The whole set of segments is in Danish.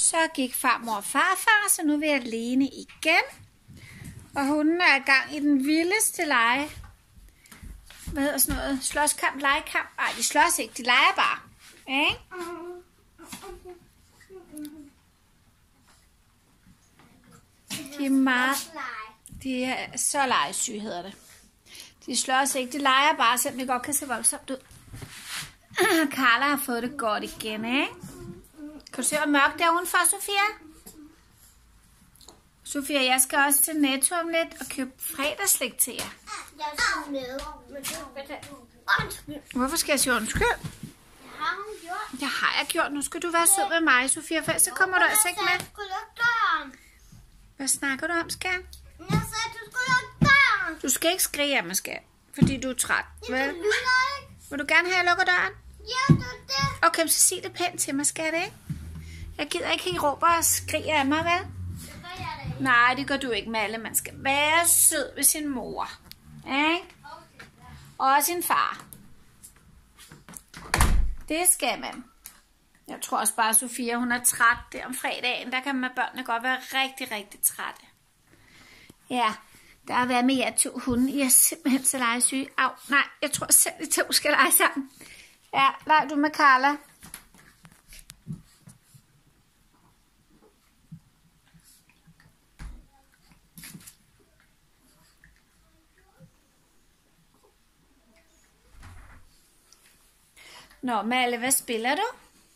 Så gik farmor og farfar, så nu er vi alene igen. Og hunden er i gang i den vildeste lege. Hvad hedder sådan noget? Slåskamp, legekamp? Nej, de slås ikke, de leger bare. Ikke? De er meget... De er så legesyge, hedder det. De slås ikke, de leger bare, selvom det godt kan se voldsomt ud. Carla har fået det godt igen, ikke? Kan du se, hvor mørkt der udenfor, Sofia? Sofia, jeg skal også til Netto om lidt og købe fredagsslik til jer. Jeg skal med. Undskyld. Hvorfor skal jeg sige undskyld? Det har hun gjort. Det har jeg gjort. Nu skal du være sød med mig, Sofia, for så kommer du altså ikke med. Jeg skulle lukke døren. Hvad snakker du om, skat? Jeg sagde, at du skulle lukke døren. Du skal ikke skrige af mig, skat, fordi du er træt. Jamen, det lyder ikke. Vil du gerne have, at jeg lukker døren? Ja, det er det. Okay, så sig det pænt til mig, skat, ikke? Jeg gider ikke, at I råber og skriger af mig, vel? Det gør jeg da ikke. Nej, det gør du ikke med alle. Man skal være sød ved sin mor. Ikke? Og sin far. Det skal man. Jeg tror også bare, at Sofia, hun er træt der om fredagen. Der kan man børnene godt være rigtig, rigtig trætte. Ja, der har været med jer 2 hunde. I er simpelthen så legesyge. Au, nej, jeg tror selv, I 2 skal lege sammen. Ja, leg du med Carla. Nå, Malle, hvad spiller du?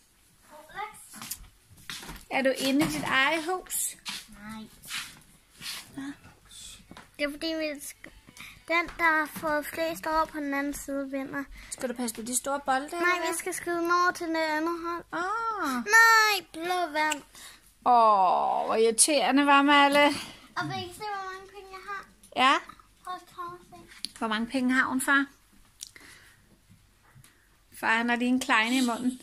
Er du inde i dit eget hus? Nej. Det er fordi, den, der har fået flest over på den anden side, vinder. Skal du passe på de store bolde? Nej, vi skal skyde den over til det andet hold. Nej, blå vand. Hvor irriterende var, Malle. Og vil I se, hvor mange penge jeg har? Ja. Prøv at komme og se. Hvor mange penge har hun, far? Far, han har lige en kleine i munden.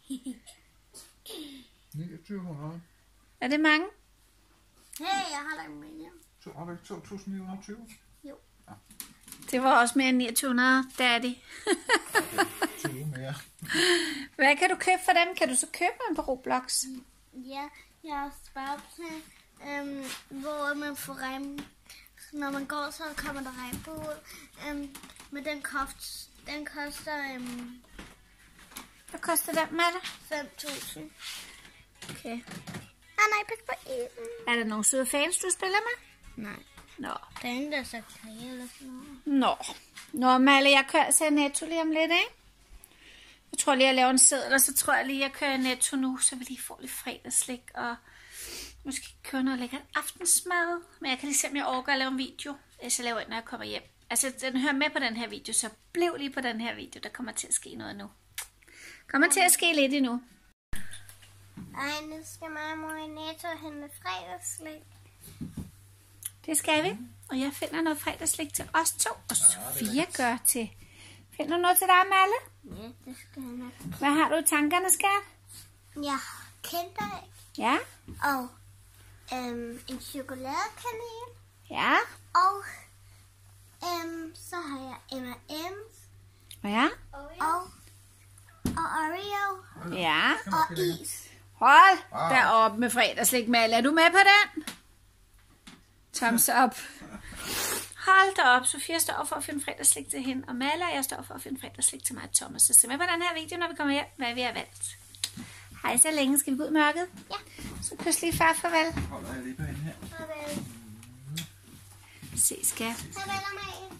2900. Er det mange? Hey, jeg har da en million. Så har du ikke 2920? Jo. Det var også mere end 2900, daddy. 20 mere. Hvad kan du købe for dem? Kan du så købe dem på Roblox? Ja, jeg har sparet til, hvor man får regn. Når man går, så kommer der regnbue ud. Men den koster Hvad koster den, Malle? 5.000. Okay. Nej, pas på en. Er der nogle søde fans, du spiller med? Nej. Nå. Der er ingen, der så kage eller sådan noget. Nå, Malle, jeg kører til Netto lige om lidt, ikke? Jeg tror lige, jeg laver en seddel, og så tror jeg lige, jeg kører i Netto nu, så vi lige får lidt fredagsslik, og måske kører noget lækkert aftensmad. Men jeg kan lige se, om jeg overgår at lave en video, så laver jeg, når jeg kommer hjem. Altså, den hører med på den her video, så bliv lige på den her video, der kommer til at ske noget nu. Kommer til at ske lidt endnu. Ej, nu skal mig og mor i Netto og hente fredagsslik. Det skal vi. Og jeg finder noget fredagsslik til os 2, og Sofia gør til. Finder du noget til dig, Malle? Ja, det skal jeg nok. Hvad har du i tankerne, skat? Jeg kender ikke. Ja? Og en chokoladekanel. Ja? Og så har jeg M&M's. Ja? Og Oreo. Ja? Og is. Hold derop med fredagsslik, Malle. Er du med på den? Thumbs up. Hold da op. Sofia står for at finde fredagsslik til hende, og Malle og jeg står for at finde fredagsslik til mig og Thomas. Så se med på den her video, når vi kommer hjem, hvad vi har valgt. Hej så længe. Skal vi gå ud i mørket? Ja. Så kys lige far farvel. Holder jeg lige på hende her. Farvel. Se, skat. Farvel, Amalie.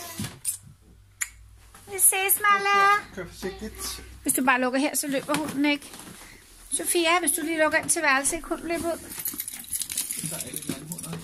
Vi ses, Malle. Kør forsigtigt. Hvis du bare lukker her, så løber hunden ikke. Sofia, hvis du lige lukker ind til værelset, ikke hunden løber ud. Der er lidt langhunder.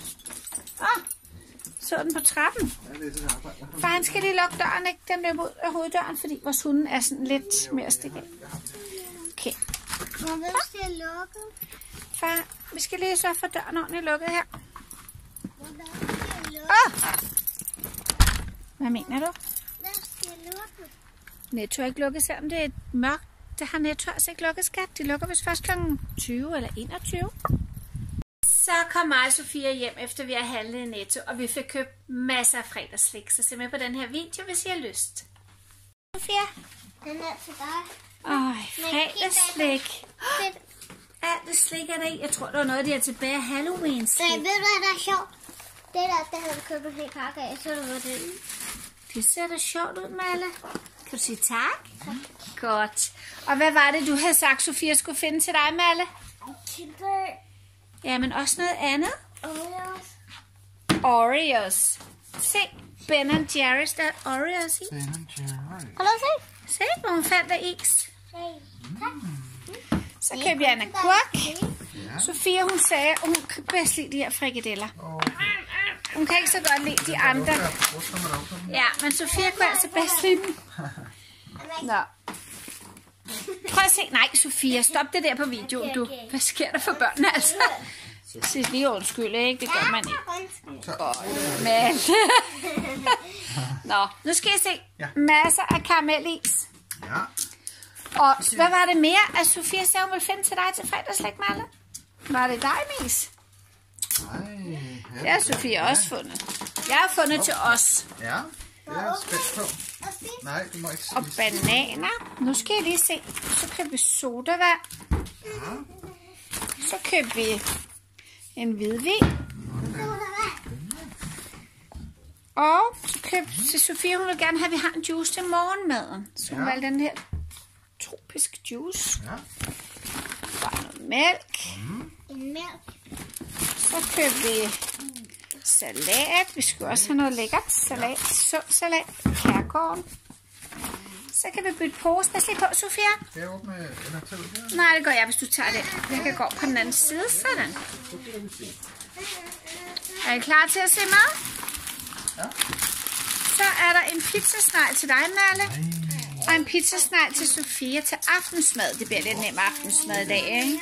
Så den på trappen. Ja, det er sådan arbejde. For han skal lige lukke døren, ikke? Den løber ud af hoveddøren, fordi vores hunde er sådan lidt mere stik af. Okay. Hvor hvem skal jeg lukke? Far, vi skal lige sørge for døren ordentligt lukket her. Hvordan skal jeg lukke? Hvad mener du? Hvad skal jeg lukke? Netto er ikke lukket, selvom det er mørkt. Det har Netto altså ikke lukket, skat. De lukker vist først kl. 20 eller 21. Så kom mig og Sofia hjem, efter vi har handlet i Netto, og vi fik købt masser af fredagsslik. Så se med på den her video, hvis I har lyst. Sofia? Den er til dig. Fredagsslik. Alt det slik er der i. Jeg tror, det var noget, de har tilbage af Halloween slik. Ved du, hvad der er sjovt? Det havde du købt en hel pakke af, så det var det. Det ser da sjovt ud, Malle. Kan du sige tak? Godt. Og hvad var det, du havde sagt, Sofia skulle finde til dig, Malle? Kæmpe Ja, men også noget andet. Oreos. Oreos. Se, Ben & Jerry's, der er Oreos i. Ben & Jerry. Kan du se? Se, hvor hun fandt der is. Tak. Så købte jeg en agurk. Ja. Sofia, hun sagde, at hun kan bedst lide de her frikadeller. Okay. Hun kan ikke så godt lide de andre. Ja, men Sofia kunne altså bedst lide dem. Nå. Prøv at se. Nej, Sofia, stop det der på videoen, du. Hvad sker der for børnene, altså? Sig lige undskyld, ikke? Det gør man ikke. Men... Nå, nu skal jeg se. Masser af karamellis. Ja. Og hvad var det mere, at Sofia sagde, hun ville finde til dig til fredagslæg, Malle? Var det dig, Mis? Nej. Det har Sofia også fundet. Jeg har fundet til os. Ja, det er jeg spændt på. Nej, du må ikke Og spise. bananer. Nu skal jeg lige se. Så køber vi sodavand. Så køber vi en hvidvin. Og så køber til Sofia, hun vil gerne have, at vi har en juice til morgenmaden. Så hun valgte den her tropisk juice. Ja. Bare noget mælk. En mælk. Så køber vi salat. Vi skal også have noget lækkert salat. Sund salat. Kærgården. Så kan vi bytte pose. Pas lige på, Sofia. Skal jeg åbne eller tage ud her? Nej, det gør jeg, hvis du tager det. Jeg kan gå på den anden side. Sådan. Er I klar til at se mad? Ja. Så er der en pizzasnegl til dig, Malle. Og en pizzasnegl til Sofia til aftensmad. Det bliver lidt nem aftensmad i dag, ikke?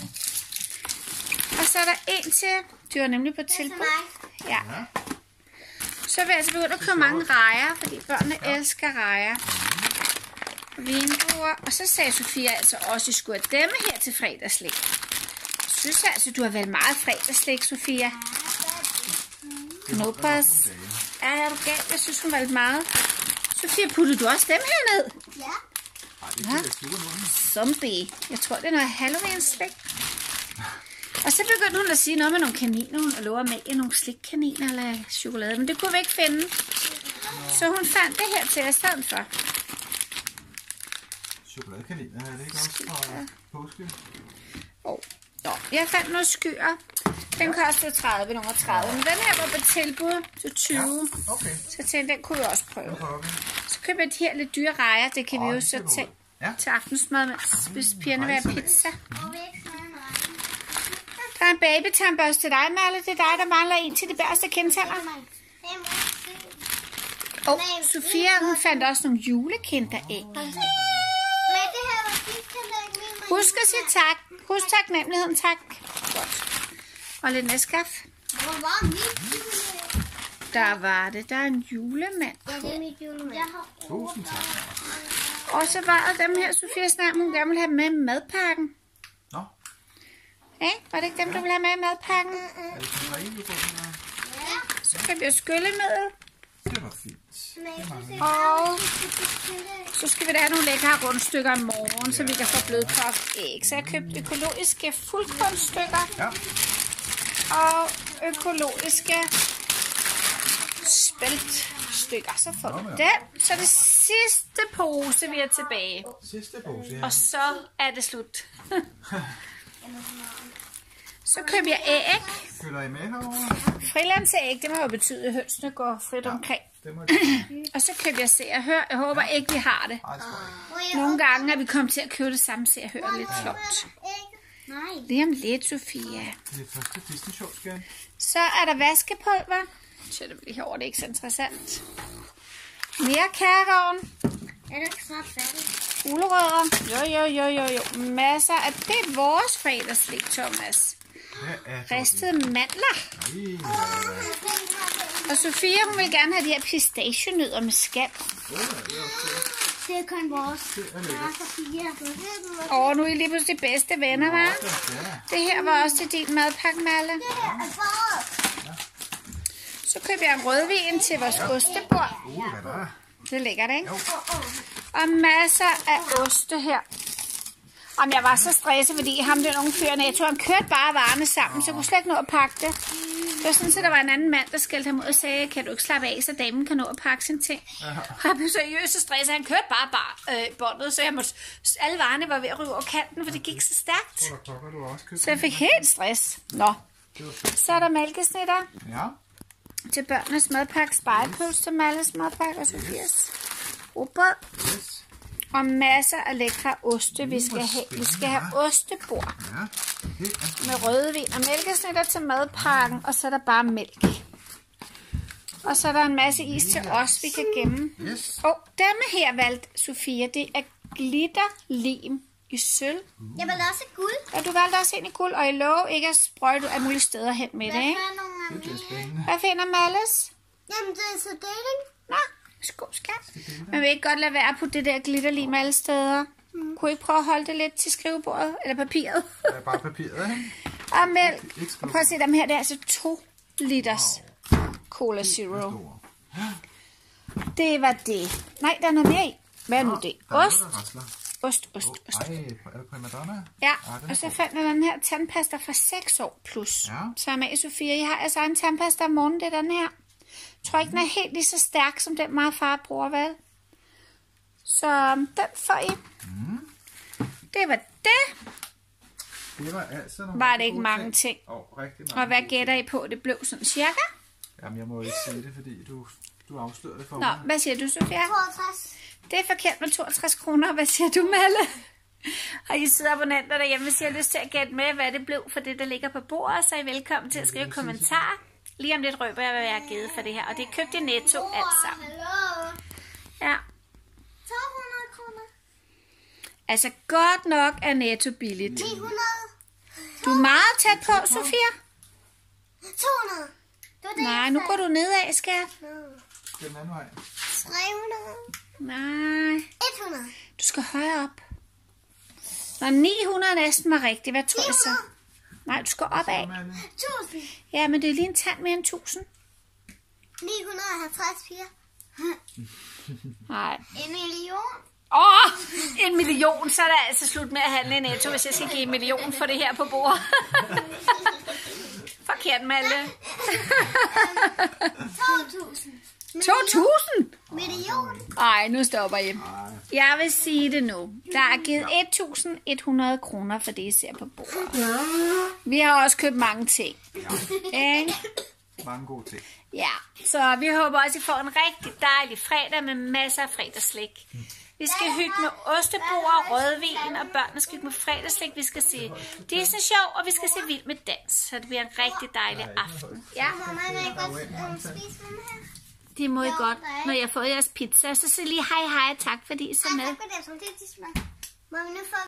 Og så er der en til... De var nemlig på tilbud. Ja. Så vil jeg altså begynde at købe mange rejer, fordi børnene elsker rejer. Vindruer. Og så sagde Sofia altså også, at I skulle have dem her til fredagslæg. Jeg synes altså, du har valgt meget fredagslæg, Sofia. Knoppers. Ja, er du galt? Jeg synes, hun valgte meget. Sofia, puttede du også dem herned? Ja. Nej, det kan jeg suge nu. Zombie. Jeg tror, det er noget Halloween-slik. Og så begyndte hun at sige noget med nogle kaniner. Hun lover med nogle slikkaniner eller chokolade. Men det kunne vi ikke finde. Så hun fandt det her til os stedet for. Chokoladekaniner, er det ikke også fra påske? Nå, jeg fandt nogle skyer. Den kostede 30, nogle 30. Men den her var på tilbud til 20. Ja, okay. Så jeg tænkte, den kunne vi også prøve. Nu prøver vi. Så køber jeg de her lidt dyre rejer. Det kan vi jo det så ser tage godt. Ja. til aftensmad, hvis pigerne vil have pizza. Og vi ikke have en rej. Der er en babytandbørste til dig, Malle. Det er dig, der mangler en til de værste kindtænder. Og Sofia, hun fandt også nogle julekinder af. Men det her var sidst, min Husk at sige tak. Husk taknemmeligheden, tak. Godt. Og lidt næskaffe. Hvor var mit julemand? Der var det. Der er en julemand. Ja, det er mit julemand. Jeg har Tusind tak. Og så var der dem her, Sofia snakker, hun gerne ville have med i madpakken. Nå, Ja, var det ikke dem, du ville have med i madpakken? er det sådan en rejle, Så kan vi jo skyllemiddel. det var fint. Og så skal vi da have nogle lækre rundstykker i morgen, så vi kan få blødkogt æg. Så jeg har købt økologiske fuldkornstykker Ja. og økologiske spæltstykker. Så får vi den. Så det sidste pose, vi er tilbage. Sidste pose her. Og så er det slut. Så køber jeg æg. Følger I med herovre? Frilandsæg, det må jo betyde, at hønsene går frit omkring. Det må det. Og så køber jeg Se og Hør. Jeg håber ikke, vi har det. Ej, skål. Nogle gange er vi kommet til at købe det samme Se og Hør. Lidt flot. Nej. Lige om lidt, Sofia. Det er første Disney-show, skal. Så er der vaskepulver. Så det bliver herovre, det er ikke så interessant. Mere kærgården. Er det ikke snart færdigt? Gulerødder. Jo. Masser af... Det er vores fredagslæg, Thomas. Hvad er det? Ristede mandler. Og Sofia, hun vil gerne have de her pistachienødder med skal. Det er kun vores. Det er lækkert. Og nu er I lige pludselig bedste venner, hva'? Ja. Det her var også til din madpakke, Malle. Så køber jeg en rødvin til vores ostebord. Hvad der er? Det er lækkert, ikke? Og masser af oste her. Om jeg var så stresset, fordi ham den unge fyr Netto, han kørte bare varerne sammen, så jeg kunne slet ikke nå at pakke det. Det var sådan, at der var en anden mand, der skældte ham ud og sagde, kan du ikke slappe af, så damen kan nå at pakke sine ting. Og jeg blev seriøst så stresset, han kørte bare båndet, så jeg måtte, alle varerne var ved at ryge over kanten, for det gik så stærkt. Så jeg fik helt stress. Nå, så er der mælkesnitter. Ja. Til børnenes madpakke, spejepølse til Malles madpakke og Sofias rugbrød. Yes. Og masser af lækre oste, vi skal have ostebord. Ja. Med rødvin og mælkesnitter til madpakken, og så er der bare mælk. Og så er der en masse is til os, vi kan gemme. Yes. Og denne her valgte Sofia, det er glitterlim i sølv. Jeg vil også guld. Og du valgte også en i guld, og I lover ikke at sprøjte alle mulige steder hen med det, ikke? Det bliver spændende. Hvad finder Malles? Jamen, det er så dating. Nå, skål skat. Man vil ikke godt lade være på det der glitterlim alle steder. Kunne I prøve at holde det lidt til skrivebordet? Eller papiret? Det er bare papiret, ikke? Og mælk. Og prøv at se dem her. Det er altså 2 liters Cola Zero. Det var det. Nej, der er noget mere i. Hvad er nu det? Ost. Ost. Ej, er det prima donna? Ja, og så fandt jeg den her tandpasta fra 6 år plus. Ja. Så er med Sofia. Jeg har altså en tandpasta om morgenen, det er den her. Jeg tror ikke, den er helt lige så stærk, som den meget far bruger, vel? Så den får I. Det var det. Det var altså nogle Var det ikke mange ting? Rigtig mange. Og hvad gætter I på, det blev sådan cirka? Jamen, jeg må ikke sige det, fordi du afslører det for Nå, mig. hvad siger du, Sofia? 62. Det er forkert med 62 kroner. Hvad siger du, Malle? Og I sidder abonnenter derhjemme, hvis I har lyst til at gætte med, hvad det blev for det, der ligger på bordet, så er I velkommen til at skrive kommentarer. Lige om lidt røber jeg, hvad jeg har givet for det her. Og det er købt i Netto alt sammen. Hallo. Ja. 200 kroner. Altså godt nok er Netto billigt. 900. Du er meget tæt på, Sofia. 200. Det var det, Nej, nu går du nedad, skat. Den anden vej. 300. Nej, 100. du skal højere op. Når 900 næsten var rigtigt, hvad tror jeg så? Nej, du skal opad. 1000. Ja, men det er lige en tand mere end 1000. 950 piger. Nej. 1 million. 1 million, så er det altså slut med at handle i Netto, hvis jeg skal give 1 million for det her på bordet. Forkert, Malle. 2000. 2000? Million. Ej, nu stopper jeg. Jeg vil sige det nu. Der er givet 1100 kroner for det, I ser på bordet. Vi har også købt mange ting. Ikke? Mange gode ting. Ja, så vi håber også, I får en rigtig dejlig fredag med masser af fredagsslik. Vi skal hygge med ostebord og rødvin, og børnene skal hygge med fredagsslik. Vi skal se Disney Show, og vi skal se Vild med Dans. Så det bliver en rigtig dejlig aften. Ja, Mamma, må jeg godt spise den her? det må I godt, når jeg får jeres pizza. Så sig lige hej hej, tak fordi I så med. Tak for det, som det er til smag. Mamma, nu får